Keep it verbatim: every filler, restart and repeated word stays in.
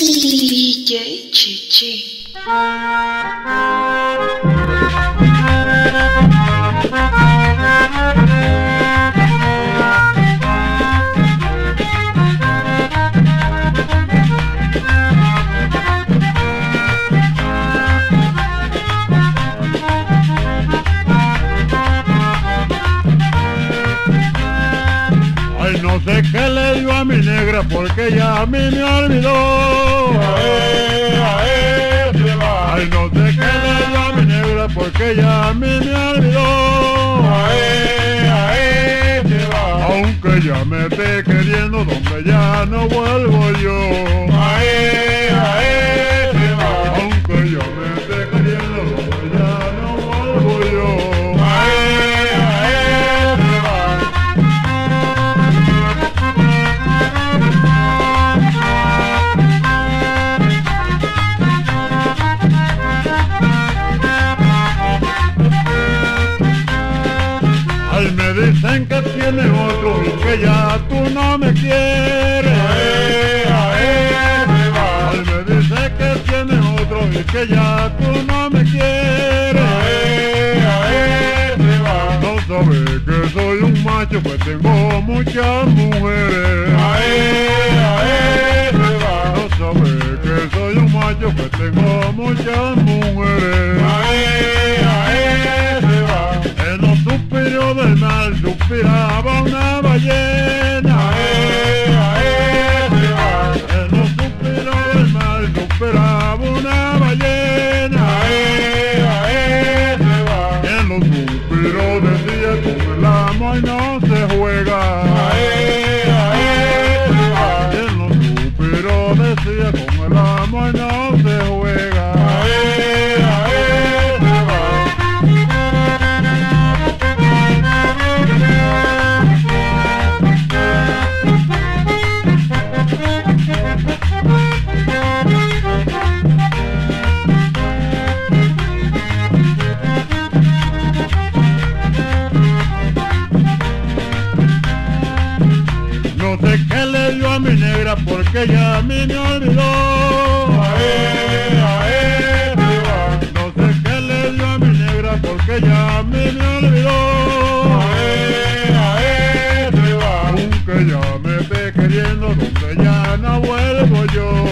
D J Chichi. Ay, no sé qué le dio a mi negra porque ya a mí me olvidó. Ae, ae, se va. Ay, no sé qué le dio a mi negra porque ya a mí me olvidó. Ae, ae, se va. Aunque ya me esté queriendo donde ya no vuelvo yo. Ae, ae, se va. Aunque ya me esté queriendo donde ya no vuelvo yo. Ae, ae, se va. Ay, me dicen que tiene otro y que ya tú no me quieres. Ae, ae, se va. Ay, me dice que tiene otro y que ya tú no me quieres. Ae, ae, se va. No sabes que soy un macho que tengo muchas mujeres. Ae, ae, se va. No sabes que soy un macho que tengo muchas mujeres. Ae, ae, se va. En los suspiros del mar suspiraba una ballena. Ae, ae, se va. En los suspiros del mar suspiraba una ballena. Ae, ae, se va. En los suspiros decía con el amo y no se juega. Ae, ae, se va. En los suspiros decía con el amo y no se juega. Ae, ae, se va. No sé qué le dio a mi negra porque ya a mí me olvidó. Ae, ae, se va. No sé qué le dio a mi negra porque ya a mí me olvidó. Ae, ae, se va. Aunque ya me esté queriendo donde ya no vuelvo yo.